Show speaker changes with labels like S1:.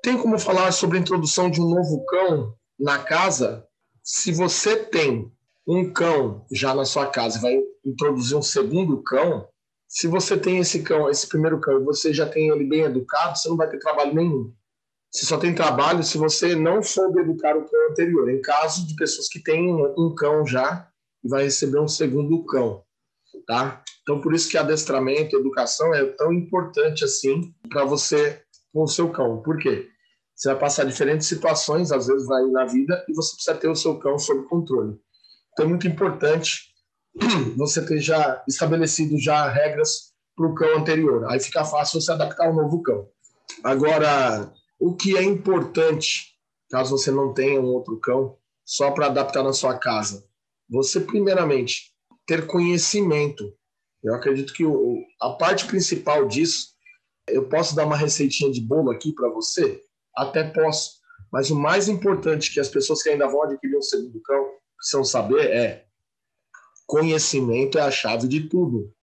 S1: Tem como falar sobre a introdução de um novo cão na casa? Se você tem um cão já na sua casa e vai introduzir um segundo cão, se você tem esse cão, esse primeiro cão, e você já tem ele bem educado, você não vai ter trabalho nenhum. Você só tem trabalho se você não soube educar o cão anterior. Em caso de pessoas que têm um cão já e vai receber um segundo cão, tá? Então, por isso que adestramento, educação é tão importante assim para você com o seu cão. Por quê? Você vai passar diferentes situações, às vezes vai na vida, e você precisa ter o seu cão sob controle. Então, é muito importante você ter já estabelecido já regras para o cão anterior. Aí fica fácil você adaptar ao novo cão. Agora, o que é importante, caso você não tenha um outro cão, só para adaptar na sua casa, você primeiramente ter conhecimento. Eu acredito que a parte principal disso, eu posso dar uma receitinha de bolo aqui para você? Até posso. Mas o mais importante que as pessoas que ainda vão adquirir um segundo cão precisam saber é: conhecimento é a chave de tudo.